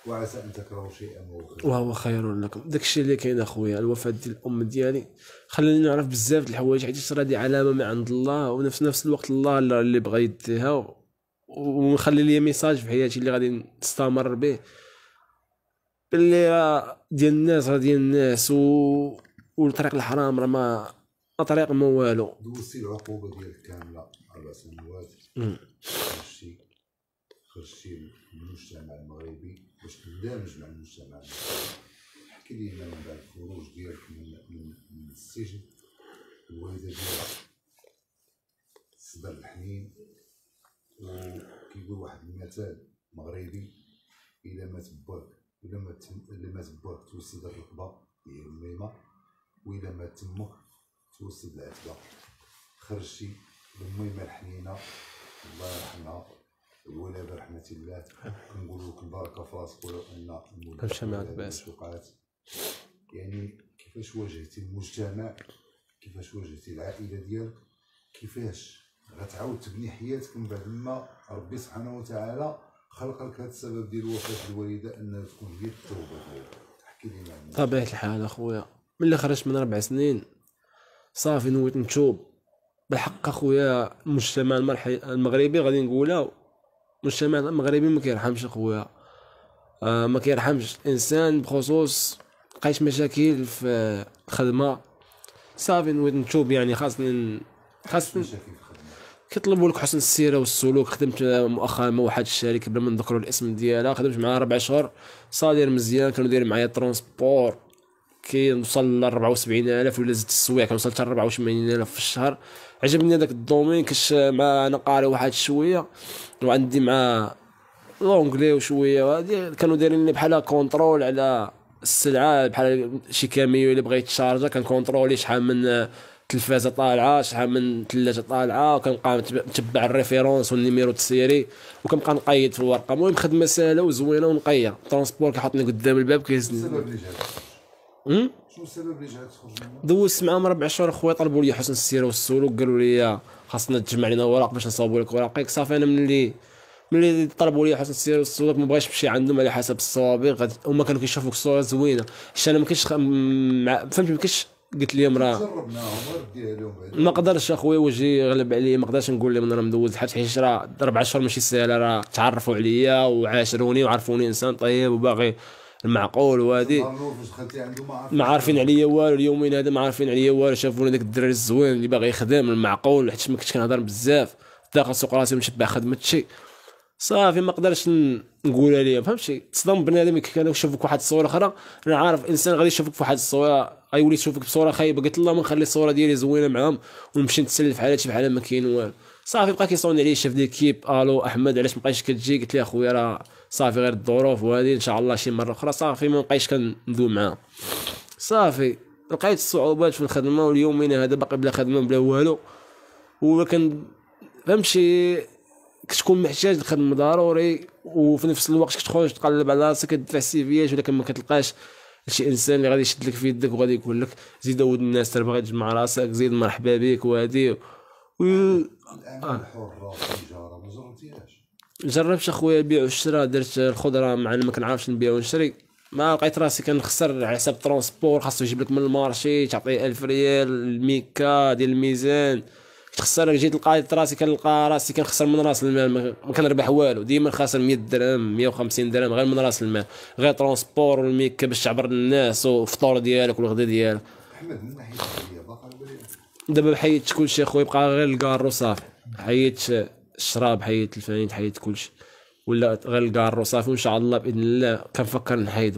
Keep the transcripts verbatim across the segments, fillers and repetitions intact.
وعسى ان تكرهوا شيئا وهو خير وهو خير لكم. داكشي اللي كاين اخويا. الوفاه ديال الام ديالي خلاني نعرف بزاف د الحوايج، حيت راه دي علامه من عند الله، ونفس نفس الوقت الله اللي بغى يديها ونخلي لي ميساج في حياتي اللي غادي نستمر به، باللي راه ديال الناس راه ديال الناس، و والطريق الحرام راه ما طريق ما والو. دوزتي العقوبه ديالك كامله اربع سنوات، خرجتي خرجتي من المجتمع المغربي باش تندمج مع المجتمع المغربي. احكي لينا من بعد الخروج ديالك من, من, من السجن، الوالده ديالك صدر الحنين، وكيقول واحد المثال مغربي: الا مات باك الا مات الا مات باك توسد الركبه هي الميمه، والا مات تمك توسد العتبه. خرجتي بالميمه الحنينه الله يرحمها الولا برحمه الله. كنقول لك البركه في راسك، ولو ان كنمشي معاك باس. وقعت. يعني كيفاش واجهتي المجتمع، كيفاش واجهتي العائله ديالك، كيفاش غتعاود تبني حياتك من بعد ما ربي سبحانه وتعالى خلق لك هذا السبب ديال وفاه الوالده انها تكون هي التوبه ديالك. احكي لينا. طبيعة الحال اخويا، ملي خرجت من ربع سنين صافي نويت نتوب بالحق اخويا. المجتمع المغربي غادي نقولها، المجتمع المغربي ما كيرحمش اخويا، آه ما كيرحمش الانسان. بخصوص لقيت مشاكل في الخدمه، صافي نويت نتوب. يعني خاصني خاصني كيطلبوا لك حسن السيره والسلوك. خدمت مؤخرا مع واحد الشركه بلا ما نذكروا الاسم ديالها، خدمت معها ربع شهور، صادر مزيان، كانوا دايرين معايا ترونسبور كيوصل ل أربعة وسبعين ألف، ولا زدت السوايع كنوصل حتى أربعة وثمانين ألف في الشهر. عجبني هذاك الدومين، كش مع انا قاري واحد شويه وعندي مع لونجلي وشويه، وهادي كانوا دايرين لي بحال كونترول على السلعه، بحال شي كاميو اللي بغا يتشارجا كنكونترولي شحال من تلفازه طالعه، شحال من ثلاجه طالعه، وكنبقى نتبع الريفيرونس والنيميرو السيري، وكنبقى نقيد في الورقه. المهم خدمه سهله وزوينه ونقيه. ترونسبور كيحطني قدام الباب كيهزني. السبب اللي جاك شنو السبب اللي جاك تخرج منه؟ دوزت معاهم ربع شهور اخويا، طلبوا لي حسن السيره والسلوك، قالوا لي خاصنا تجمع لنا اوراق باش نصاوبوا لك اوراقك. صافي انا ملي ملي طلبوا لي حسن السيره والسلوك ما بغيتش نمشي عندهم على حسب الصوابغ، هما كانوا كيشوفوك الصوره زوينه، حيت انا ما كنتش خ... مع... فهمت ما كنتش قلت لهم راه جربناهم رديها لهم بعدا. ما قدرش اخويا وجهي يغلب عليا، ما قدرش نقول لهم انا مدوز حتى حيت راه ربع شهور ماشي ساهله، راه تعرفوا عليا وعاشروني وعرفوني انسان طيب وباغي المعقول. وهادي ما عارفين عليا والو، اليومين هذا ما عارفين عليا والو، شافوني داك الدراري الزوين اللي باغي يخدم المعقول، حيت ما كنتش كنهضر بزاف داخل سوق راسي ونشبع خدمتشي. صافي ما قدرش نقولها ليهم، فهمتي؟ تصدم بنادم كان يشوفك واحد الصوره اخرى. انا عارف انسان غادي يشوفك في واحد الصوره غيولي يشوفك بصوره خايبه، قلت الله ما نخلي الصوره ديالي زوينه معاهم ونمشي نتسلف حالاتي بحال ما كاين والو. صافي بقى كيصوني عليا شاف ليكيب: الو احمد علاش مابقيتش كتجي؟ قلت ليه اخويا راه صافي غير الظروف، وهذه ان شاء الله شي مره اخرى. صافي ما بقيتش كندوي معاهم. صافي لقيت الصعوبات في الخدمه، واليومين هذا باقي بلا خدمه بلا والو، ولكن فهمتي كتكون محتاج الخدمه ضروري، وفي نفس الوقت كتخرج تقلب على راسك كدفع السيفيات، ولكن ما كتلقاش شي انسان اللي غادي يشد لك في يدك وغادي يقول لك زيد ود الناس ترى باغي تجمع راسك، زيد مرحبا بك وهادي و... الاعمال الحره التجاره ما جربتيهاش؟ جربت اخويا البيع والشراء، درت الخضره مع ما كنعرفش نبيع ونشري، ما لقيت راسي كنخسر على حساب ترونسبور، خاصو يجيب لك من المارشي تعطيه ألف ريال الميكا ديال الميزان، تخسر. جيت لقيت راسي كنلقى راسي كنخسر من راس المال، ما كنربح والو، ديما خاسر مية درهم مية وخمسين درهم غير من راس المال، غير ترونسبور والميكا باش تعبر الناس والفطور ديالك والغدا ديالك. احمد من ناحيه الدنيا باقا دابا حيدت كلشي اخويا، بقى غير الكارو صافي، حيدت الشراب، حيدت الفانيت، حيدت كلشي، ولا غير الكارو صافي. وان شاء الله باذن الله كنفكر نحيدو.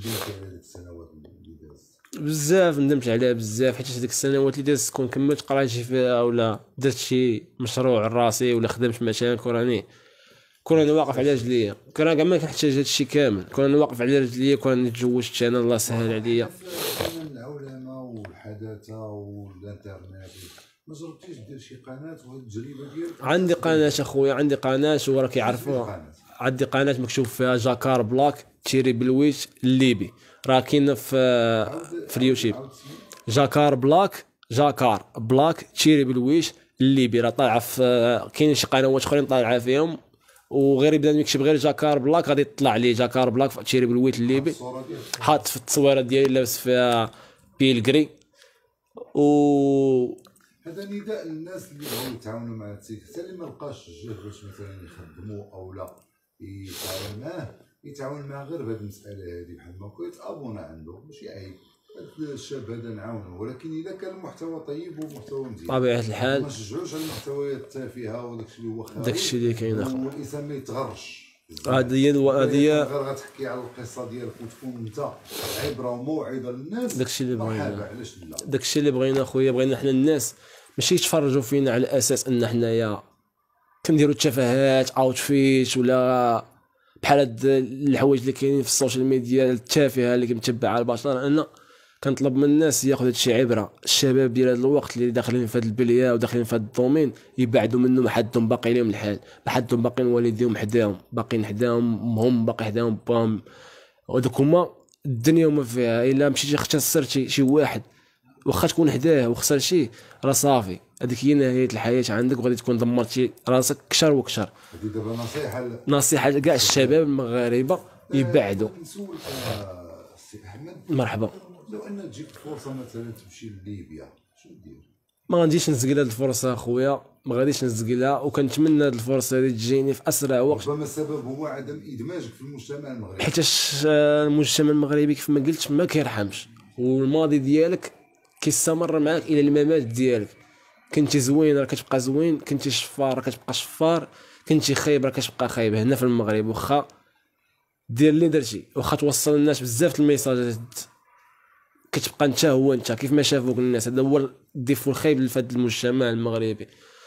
بزاف ندمت عليها بزاف، حيت هذيك السنوات اللي دازت كون كملت قرايتي فيها ولا درت شي مشروع راسي ولا خدمت مثلا، كوراني كون انا واقف على رجليا، كون كاع ما كنحتاج هادشي كامل، كون انا واقف على رجليا، كون انا تزوجت انا الله سهل عليا. العولمه والحداثه والانترنت ما جربتيش دير شي قناه وهاد التجربه ديالك؟ عندي قناه اخويا، عندي قناه وراه كيعرفوها، عندي قناه مكتوب فيها جاكار بلاك تشيري بلويش الليبي، راه كاين في في اليوتيوب. جاكار بلاك جاكار بلاك تشيري بلويش الليبي، راه طالعه في كاين شي قنوات اخرين طالعه فيهم، وغير يبدا يكتب غير جاكار بلاك غادي يطلع عليه جاكار بلاك في تشيري بالويت الليبي الصورة ديالك حاط في التصويره ديالي لابس فيها بيلغري. و هذا نداء للناس اللي بغاو يتعاونوا مع التيك حتى اللي ما لقاش الجهد باش مثلا يخدموا او لا يتعاون معاه يتعاون معاه غير بهذه المساله هذه بحال ما كنت ابونا عنده ماشي عيب هذا الشاب هذا نعاونو، ولكن اذا كان المحتوى طيب ومحتوى مزيان طبيعه الحال ما نشجعوش على المحتويات التافهه وداك الشيء اللي هو خاوي داك الشيء اللي كاين اخو. والانسان ما يتغرش. هذه هي هذه هي غير غتحكي على القصه ديالك وتكون انت عبره وموعظه للناس داك الشيء اللي بغينا مرحبا علاش لا. داك الشيء اللي بغينا خويا بغينا حنا الناس ماشي يتفرجوا فينا على اساس ان حنايا كنديروا التفاهات اوتفيت ولا بحال هاد الحوايج اللي كاينين في السوشيال ميديا التافهه اللي كنتبع على البشر. انا كنطلب من الناس ياخذ هادشي عبره. الشباب ديال هذا الوقت اللي داخلين في هاد البليه وداخلين في هاد الدومين يبعدوا منه، ما حدهم باقي لهم الحال، ما حدهم باقيين والديهم حداهم باقيين حداهم هم باقي حداهم باهم. ودوك هما الدنيا وما فيها. الا مشيتي خسرتي شي واحد واخا تكون حداه وخسر شي راه صافي هذيك هي نهايه الحياه عندك وغادي تكون دمرتي راسك كشر وكشر. هذه دابا نصيحه نصيحه لكاع الشباب المغاربه يبعدوا. نسولك السي احمد مرحبا. لو ان تجيك فرصه مثلا تمشي لليبيا شنو دير؟ ما غاديش نزقل هذه الفرصه اخويا، ما غاديش نزقلها، وكنتمنى هذه الفرصه هذه تجيني في اسرع وقت. ربما السبب هو عدم ادماجك في المجتمع المغربي، حيتاش المجتمع المغربي كيف ما قلت ما كيرحمش، والماضي ديالك كيستمر معاك الى الممات ديالك. كنتي زوين راه كتبقى زوين، كنتي شفار راه كتبقى شفار، كنتي خايب راه كتبقى خايب. هنا في المغرب واخا دير اللي درتي، واخا توصل للناس بزاف الميساجات كتبقى انت هو انت كيف ما شافوك الناس. هذا هو الديفو الخايب في هذا المجتمع المغربي.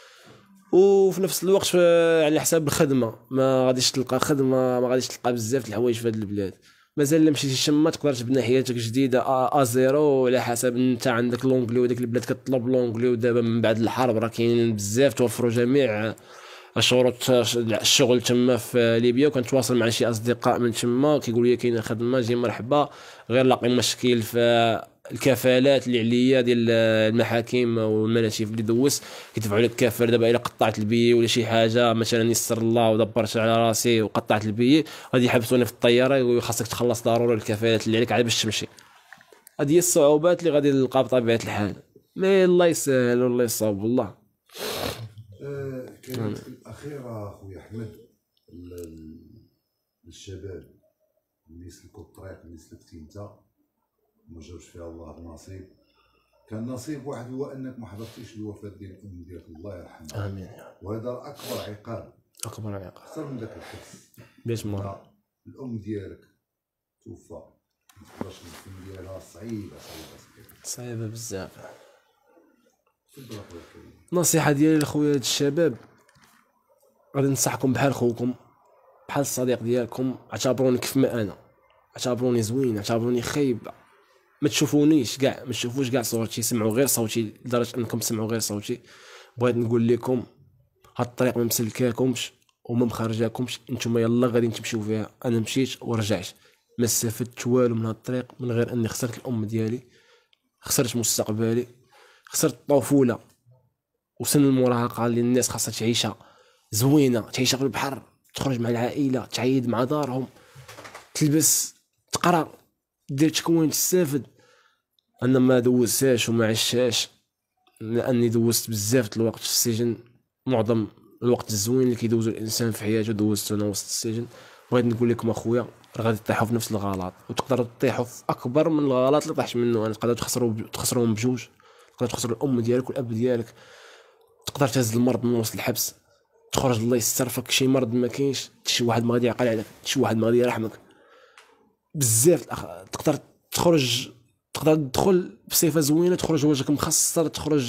وفي نفس الوقت على حساب الخدمه ما غاديش تلقى خدمه، ما غاديش تلقى بزاف الحوايج في هذه البلاد. مازال الا مشيتي شما تقدر تبنى حياتك جديده ا زيرو على حسب انت عندك لونجلي، وديك البلاد كتطلب لونجلي. ودابا من بعد الحرب راه كاينين بزاف توفروا جميع شروط الشغل تما في ليبيا. وكنتواصل مع شي اصدقاء من تما كيقولوا لي كاينه خدمه جي مرحبا، غير لاقي مشكل في الكفالات اللي عليا ديال المحاكم والمناشف اللي دوزت كيدفعوا لك كافر. دابا الا قطعت البي ولا شي حاجه مثلا يسر الله ودبرت على راسي وقطعت البي غادي يحبسوني في الطياره وخاصك تخلص ضروري الكفالات اللي عليك عاد باش تمشي. هذه هي الصعوبات اللي غادي نلقاها بطبيعه الحال. مي الله يسهل والله يصاوب والله. آه كلمتك الاخيره اخويا احمد للشباب اللي سلكوا الطريق اللي سلكتي انت ما جاوش فيها الله النصيب. كان نصيب واحد هو انك ما حضرتيش الوفاه ديال الام ديالك الله يرحمها، امين. وهذا اكبر عقاب، اكبر عقاب اكثر من ذاك الحبس. باش ما الام ديالك توفى ما تقدرش الفم ديالها صعيبه صعيبه صعيبه صعيبه بزاف. تفضل اخويا الكريم. النصيحه ديالي لخويا هاد الشباب غادي ننصحكم بحال خوكم بحال الصديق ديالكم. اعتبروني كيف ما انا، اعتبروني زوين، اعتبروني خايب. ما تشوفونيش كاع، ما تشوفوش كاع صورتي، سمعوا غير صوتي لدرجه انكم تسمعوا غير صوتي. بغيت نقول لكم هاد الطريق ما مسلكاكمش وما مخرجاكمش، نتوما يلا غادي تمشيو فيها. انا مشيت ورجعت، ما استفدت والو من هاد الطريق من غير اني خسرت الام ديالي، خسرت مستقبلي، خسرت الطفوله وسن المراهقه اللي الناس خاصها تعيشها زوينه، تعيشها في البحر، تخرج مع العائله، تعيد مع دارهم، تلبس، تقرا، دير تكوين، تستافد. انا ما دوزتهاش وما عشتهاش لاني دوزت بزاف الوقت في السجن. معظم الوقت الزوين اللي كيدوزو الانسان في حياته دوزته انا وسط السجن. بغيت نقول لكم اخويا راه غادي تطيحوا في نفس الغلط، وتقدروا تطيحوا في اكبر من الغلط اللي طحت منه انا. تقدروا تخسروا تخسروهم بجوج، تقدر تخسر الام ديالك والاب ديالك، تقدر تهز المرض من وسط الحبس، تخرج الله يستر فيك شي مرض ما كاينش، شي واحد ما غادي يعقل عليك، شي واحد ما غادي يرحمك بزاف. تقدر تخرج، تقدر تدخل بصفه زوينه، تخرج وجهك مخصر، تخرج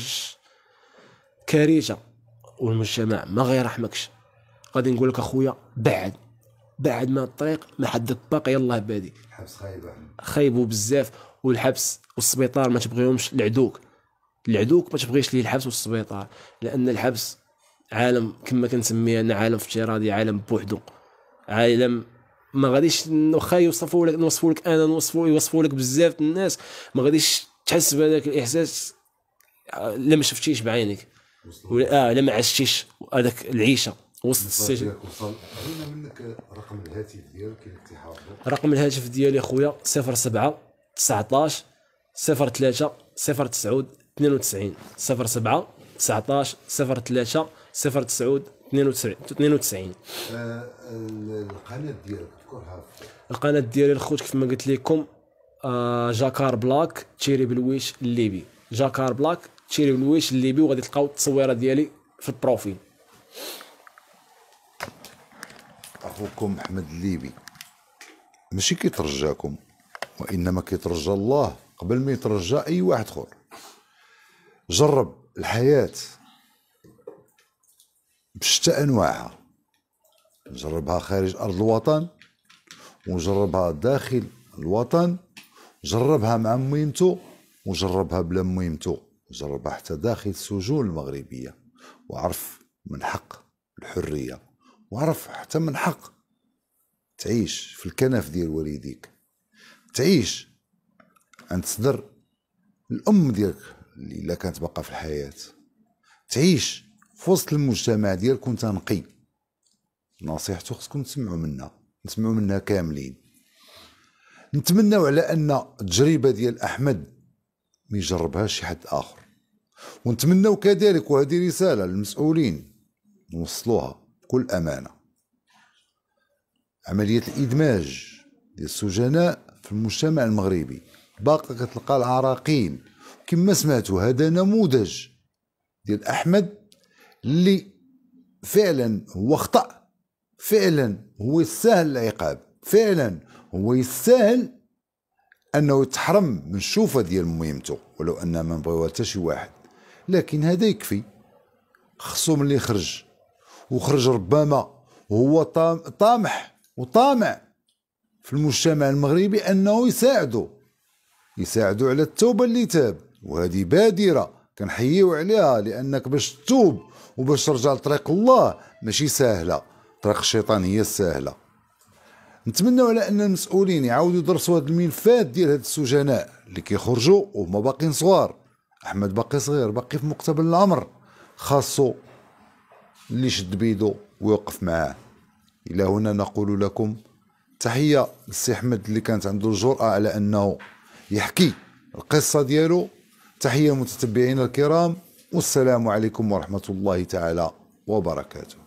كارثه، والمجتمع ما غيرحمكش. غادي نقول لك اخويا بعد بعد ما الطريق ما حدك باقي يلاه بادي. الحبس خايب خايبوا بزاف، والحبس والسبيطار ما تبغيهمش لعدوك. العدوك ما تبغيش ليه الحبس والسبيطار، لان الحبس عالم كما كنسميه انا عالم افتراضي، عالم بوحدو، عالم ما غاديش واخا يوصفوا لك نوصفوا لك انا نوصفوا يوصفوا لك بزاف الناس، ما غاديش تحس بهذاك الاحساس الا ما شفتيش بعينك ولا اه الا ما عشتيش هذاك العيشه وسط السجن. وصل بغينا منك رقم الهاتف ديالك كي تحافظو. رقم الهاتف ديالي خويا صفر سبعة تسعطاش صفر ثلاثة صفر تسعود اثنين وتسعين صفر سبعة تسعطاش صفر ثلاثة صفر تسعود اثنين وتسعين. آه القناه ديالك تذكرها؟ القناه ديالي الخوت كيف ما قلت لكم آه جاكار بلاك تشيري بلويش الليبي. جاكار بلاك تشيري بلويش الليبي، وغادي تلقاو التصويره ديالي في البروفيل. اخوكم محمد الليبي ماشي كيترجاكم، وانما كيترجى الله قبل ما يترجى اي واحد اخر. جرب الحياه بشتى انواعها، جربها خارج ارض الوطن وجربها داخل الوطن، جربها مع ميمتو وجربها بلا ميمتو، جربها حتى داخل السجون المغربيه، وعرف من حق الحريه، وعرف حتى من حق تعيش في الكنف ديال والديك، تعيش عند صدر الام ديالك اللي الا كانت باقا في الحياه، تعيش في وسط المجتمع ديالك وانت نقي. نصيحته خصكم تسمعوا منها، نسمعوا منها كاملين. نتمنوا على ان التجربه ديال احمد ما يجربهاش شي حد اخر، ونتمنوا كذلك، وهذه رساله للمسؤولين نوصلوها بكل امانه، عمليه الادماج ديال السجناء في المجتمع المغربي باقا كتلقى العراقيل. كما سمعتوا هذا نموذج ديال احمد اللي فعلا هو خطأ، فعلا هو يستاهل العقاب، فعلا هو يستاهل انه يتحرم من الشوفه ديال ميمتو، ولو ان ما نبغيوها حتى شي واحد، لكن هذا يكفي. خصو ملي خرج وخرج ربما وهو طامح وطامع في المجتمع المغربي انه يساعدو يساعدو على التوبه اللي تاب، وهذه بادره كنحييو عليها، لانك باش تتوب وباش ترجع لطريق الله ماشي سهله، طريق الشيطان هي السهله. نتمنوا على ان المسؤولين يعاودوا يدرسوا هاد الملفات ديال هاد السجناء اللي كيخرجوا وهما باقيين صغار. احمد باقي صغير، باقي في مقتبل العمر، خاصو اللي يشد بيدو ويوقف معاه. الى هنا نقول لكم تحيه للسي احمد اللي كانت عنده الجرأة على انه يحكي القصه ديالو. تحيه متتبعينا الكرام، والسلام عليكم ورحمه الله تعالى وبركاته.